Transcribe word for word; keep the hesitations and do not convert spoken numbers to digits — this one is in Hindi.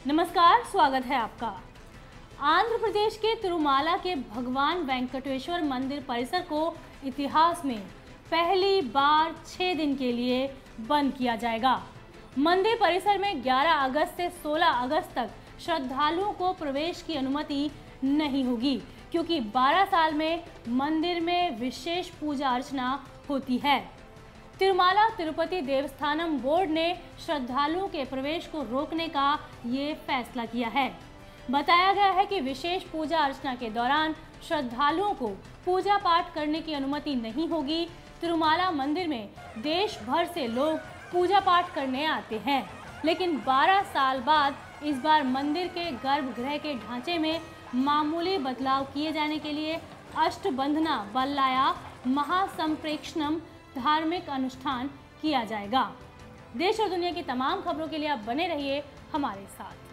नमस्कार, स्वागत है आपका। आंध्र प्रदेश के तिरुमाला के भगवान वेंकटेश्वर मंदिर परिसर को इतिहास में पहली बार छह दिन के लिए बंद किया जाएगा। मंदिर परिसर में ग्यारह अगस्त से सोलह अगस्त तक श्रद्धालुओं को प्रवेश की अनुमति नहीं होगी, क्योंकि बारह साल में मंदिर में विशेष पूजा अर्चना होती है। तिरुमाला तिरुपति देवस्थानम बोर्ड ने श्रद्धालुओं के प्रवेश को रोकने का ये फैसला किया है। बताया गया है कि विशेष पूजा अर्चना के दौरान श्रद्धालुओं को पूजा पाठ करने की अनुमति नहीं होगी। तिरुमाला मंदिर में देश भर से लोग पूजा पाठ करने आते हैं, लेकिन बारह साल बाद इस बार मंदिर के गर्भगृह के ढांचे में मामूली बदलाव किए जाने के लिए अष्टबंधना बल्लाया महासंप्रेक्षणम धार्मिक अनुष्ठान किया जाएगा। देश और दुनिया की तमाम खबरों के लिए आप बने रहिए हमारे साथ।